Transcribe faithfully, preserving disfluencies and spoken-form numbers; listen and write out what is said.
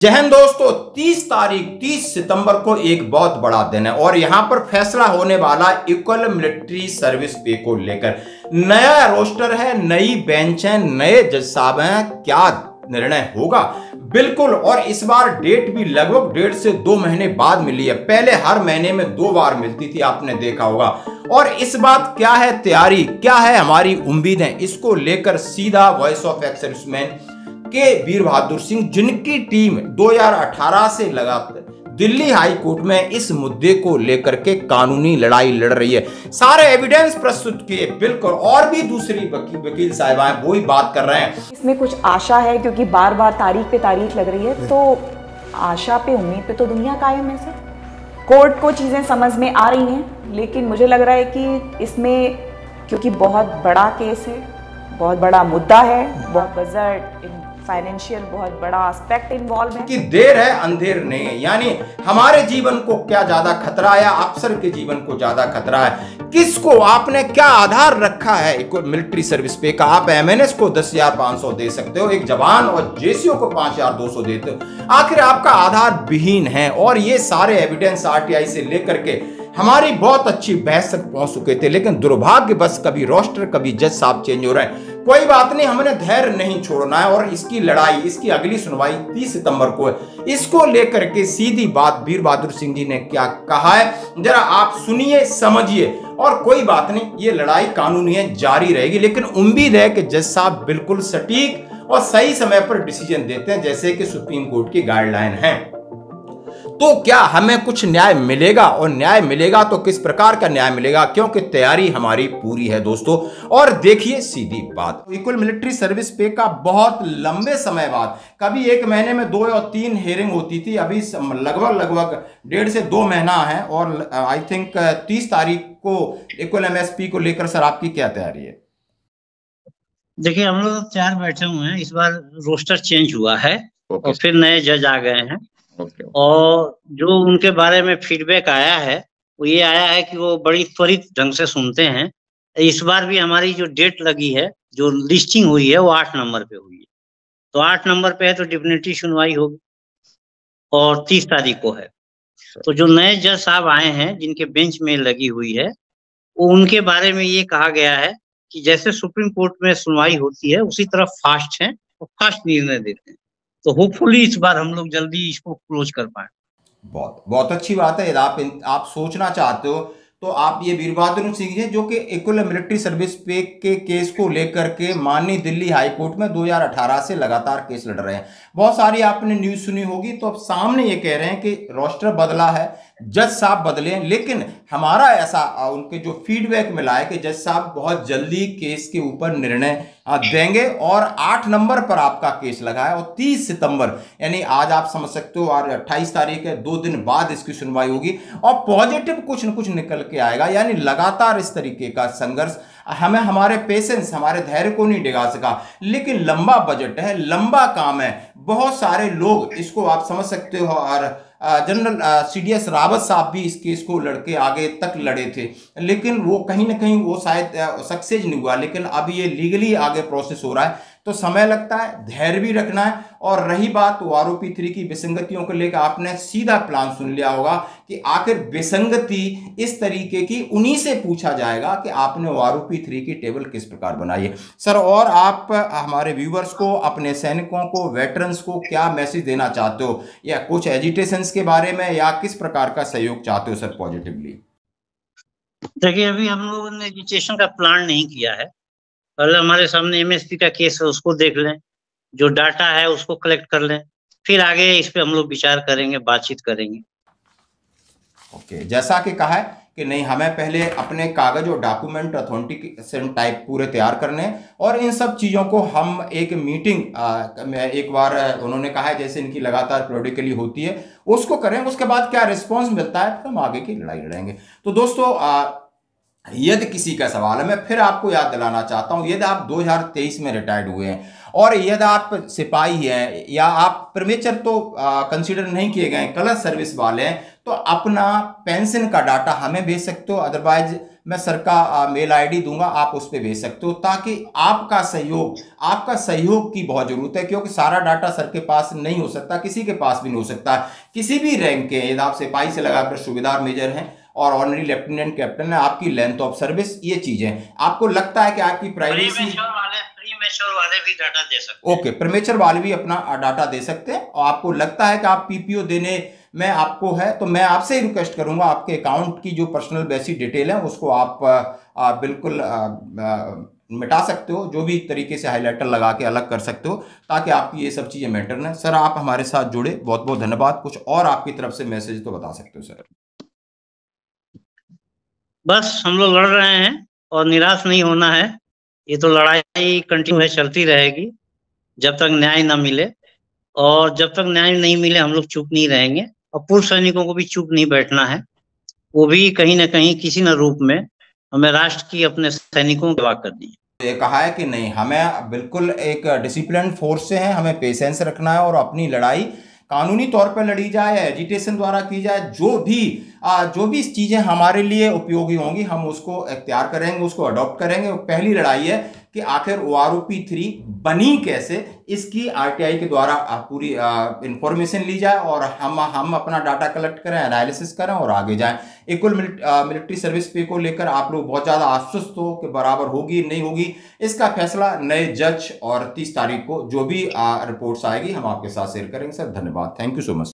जय हिंद दोस्तों, तीस तारीख तीस सितंबर को एक बहुत बड़ा दिन है और यहां पर फैसला होने वाला इक्वल मिलिट्री सर्विस पे को लेकर। नया रोस्टर है, नई बेंच है, नए जज साहब हैं, क्या निर्णय होगा बिल्कुल। और इस बार डेट भी लगभग डेढ़ से दो महीने बाद मिली है। पहले हर महीने में दो बार मिलती थी, आपने देखा होगा। और इस बात क्या है तैयारी, क्या है हमारी उम्मीदें, इसको लेकर सीधा वॉइस ऑफ एक्स सर्विसमैन के वीर बहादुर सिंह, जिनकी टीम दो हज़ार अठारह से लगातार दिल्ली हाई कोर्ट में इस मुद्दे को लेकर के कानूनी लड़ाई लड़ रही है, सारे एविडेंस प्रस्तुत किए बिल्कुल। और भी दूसरी वकील वकील साहिबाएं वो ही बात कर रहे हैं। इसमें कुछ आशा है क्योंकि बार बार तारीख पे तारीख लग रही है, तो आशा पे उम्मीद पे तो दुनिया कायम है सर। कोर्ट को चीजें समझ में आ रही हैं, लेकिन मुझे लग रहा है कि इसमें क्योंकि बहुत बड़ा केस है, बहुत बड़ा मुद्दा है, बहुत बजट फाइनेंशियल बहुत बड़ा एस्पेक्ट इन्वॉल्व है कि देर है अंधेर नहीं है। यानी हमारे जीवन को क्या ज्यादा खतरा है या अफसर के जीवन को ज्यादा खतरा है, किसको आपने क्या आधार रखा है मिलिट्री सर्विस पे का। आप एमएनएस को दस हजार पांच सौ दे सकते हो, एक जवान और जेसीओ को पांच हजार दो सौ देते हो, आखिर आपका आधार विहीन है। और ये सारे एविडेंस आरटीआई से लेकर के हमारी बहुत अच्छी बहस तक पहुंच चुके थे, लेकिन दुर्भाग्य बस कभी रोस्टर कभी जज साहब चेंज हो रहे हैं। कोई बात नहीं, हमने धैर्य नहीं छोड़ना है और इसकी लड़ाई, इसकी अगली सुनवाई तीस सितंबर को है। इसको लेकर के सीधी बात वीर बहादुर सिंह जी ने क्या कहा है, जरा आप सुनिए समझिए। और कोई बात नहीं, ये लड़ाई कानूनी है, जारी रहेगी, लेकिन उम्मीद है कि जज साहब बिल्कुल सटीक और सही समय पर डिसीजन देते हैं, जैसे कि सुप्रीम कोर्ट की गाइडलाइन है। तो क्या हमें कुछ न्याय मिलेगा, और न्याय मिलेगा तो किस प्रकार का न्याय मिलेगा, क्योंकि तैयारी हमारी पूरी है दोस्तों। और देखिए सीधी बात, इक्वल मिलिट्री सर्विस पे का बहुत लंबे समय बाद, कभी एक महीने में दो या तीन हेयरिंग होती थी, अभी लगभग लगभग डेढ़ से दो महीना है। और आई थिंक तीस तारीख को इक्वल एमएसपी को लेकर सर आपकी क्या तैयारी है? देखिए, हम लोग चार बैठे हुए हैं, इस बार रोस्टर चेंज हुआ है और फिर नए जज आ गए हैं। Okay. और जो उनके बारे में फीडबैक आया है वो ये आया है कि वो बड़ी त्वरित ढंग से सुनते हैं। इस बार भी हमारी जो डेट लगी है, जो लिस्टिंग हुई है, वो आठ नंबर पे हुई है। तो आठ नंबर पे है तो डिफिनेटली सुनवाई होगी और तीस तारीख को है। तो जो नए जज साहब आए हैं जिनके बेंच में लगी हुई है, वो उनके बारे में ये कहा गया है कि जैसे सुप्रीम कोर्ट में सुनवाई होती है उसी तरह फास्ट है और फास्ट निर्णय देते हैं। तो होपफुली इस बार हम लोग जल्दी इसको क्लोज कर पाए। बहुत बहुत अच्छी बात है। यदि आप आप सोचना चाहते हो तो आप ये वीर बहादुर सिंह जी जो कि इक्वल मिलिट्री सर्विस पे के केस को लेकर के माननीय दिल्ली हाई कोर्ट में दो हज़ार अठारह से लगातार केस लड़ रहे हैं। बहुत सारी आपने न्यूज सुनी होगी, तो अब सामने ये कह रहे हैं कि रोस्टर बदला है, जज साहब बदले हैं, लेकिन हमारा ऐसा उनके जो फीडबैक मिला है कि जज साहब बहुत जल्दी केस के ऊपर निर्णय देंगे और आठ नंबर पर आपका केस लगा है और तीस सितंबर यानी आज आप समझ सकते हो और अट्ठाईस तारीख है, दो दिन बाद इसकी सुनवाई होगी और पॉजिटिव कुछ न कुछ निकल के आएगा। यानी लगातार इस तरीके का संघर्ष हमें हमारे पेशेंस, हमारे धैर्य को नहीं डिगा सका, लेकिन लंबा बजट है, लंबा काम है, बहुत सारे लोग इसको आप समझ सकते हो। और जनरल सीडीएस रावत साहब भी इस केस को लड़के आगे तक लड़े थे, लेकिन वो कहीं ना कहीं वो शायद सक्सेस नहीं हुआ। लेकिन अब ये लीगली आगे प्रोसेस हो रहा है, तो समय लगता है, धैर्य भी रखना है। और रही बात आरोपी थ्री की विसंगतियों को लेकर, आपने सीधा प्लान सुन लिया होगा कि आखिर विसंगति इस तरीके की उन्हीं से पूछा जाएगा कि आपने आरोपी थ्री की टेबल किस प्रकार बनाई है सर। और आप हमारे व्यूवर्स को, अपने सैनिकों को, वेटरन्स को क्या मैसेज देना चाहते हो, या कुछ एजिटेशंस के बारे में, या किस प्रकार का सहयोग चाहते हो सर पॉजिटिवली? देखिए, अभी हम लोगों ने एजिटेशन का प्लान नहीं किया है। पहले हमारे सामने एमएसपी का केस है, उसको देख लें, जो डाटा है उसको कलेक्ट कर लें, फिर आगे इस पे हम लोग विचार करेंगे, बातचीत करेंगे। ओके okay, जैसा कि कहा है कि नहीं, हमें पहले अपने कागज और डॉक्यूमेंट ऑथेंटिकेशन टाइप पूरे तैयार करने, और इन सब चीज़ों को हम एक मीटिंग आ, एक बार उन्होंने कहा है जैसे इनकी लगातार पीरियडिकली होती है, उसको करें। उसके बाद क्या रिस्पॉन्स मिलता है फिर हम आगे की लड़ाई लड़ेंगे। तो दोस्तों, आ, यदि किसी का सवाल है, मैं फिर आपको याद दिलाना चाहता हूं, यदि आप दो हज़ार तेईस में रिटायर्ड हुए हैं और यदि आप सिपाही हैं या आप प्रीमेचर तो कंसीडर नहीं किए गए, कलर सर्विस वाले हैं, तो अपना पेंशन का डाटा हमें भेज सकते हो। अदरवाइज मैं सर का मेल आईडी दूंगा, आप उस पर भेज सकते हो, ताकि आपका सहयोग आपका सहयोग की बहुत जरूरत है, क्योंकि सारा डाटा सर के पास नहीं हो सकता, किसी के पास भी नहीं हो सकता। किसी भी रैंक के, यदि आप सिपाही से लगाकर सूबेदार मेजर हैं और ऑनरी लेफ्टिनेंट कैप्टन है, आपकी लेंथ ऑफ सर्विस, ये चीजें आपको लगता है कि आपकी प्राइवेसी, प्रीमेच्योर वाले भी डाटा दे सकते हैं। ओके, प्रीमेच्योर वाले भी अपना डाटा दे सकते हैं, और आपको लगता है कि आप पीपीओ देने में आपको है, तो मैं आपसे ही रिक्वेस्ट करूंगा, आपके अकाउंट की जो पर्सनल बेसिक डिटेल है उसको आप आ, बिल्कुल आ, आ, मिटा सकते हो, जो भी तरीके से हाईलाइटर लगा के अलग कर सकते हो, ताकि आपकी ये सब चीजें मैटर न। सर आप हमारे साथ जुड़े, बहुत बहुत धन्यवाद। कुछ और आपकी तरफ से मैसेज तो बता सकते हो सर? बस हम लोग लड़ रहे हैं और निराश नहीं होना है, ये तो लड़ाई कंटिन्यू है, चलती रहेगी जब तक न्याय ना मिले, और जब तक न्याय नहीं मिले हम लोग चुप नहीं रहेंगे, और पूर्व सैनिकों को भी चुप नहीं बैठना है, वो भी कहीं ना कहीं किसी न रूप में हमें राष्ट्र की, अपने सैनिकों की सेवा करनी है। ये कहा है कि नहीं, हमें बिल्कुल एक डिसिप्लिन फोर्स से है, हमें पेशेंस रखना है, और अपनी लड़ाई कानूनी तौर पर लड़ी जाए, एजिटेशन द्वारा की जाए, जो भी आ, जो भी चीज़ें हमारे लिए उपयोगी होंगी हम उसको इख्तियार करेंगे, उसको अडॉप्ट करेंगे। पहली लड़ाई है कि आखिर O R O P three बनी कैसे, इसकी आर टी आई के द्वारा पूरी इंफॉर्मेशन ली जाए, और हम हम अपना डाटा कलेक्ट करें, एनालिसिस करें और आगे जाएं। इक्वल मिलिट्री सर्विस पे को लेकर आप लोग बहुत ज़्यादा आश्वस्त हो कि बराबर होगी नहीं होगी, इसका फैसला नए जज और तीस तारीख को जो भी रिपोर्ट्स आएगी हम आपके साथ शेयर करेंगे। सर धन्यवाद, थैंक यू सो मच।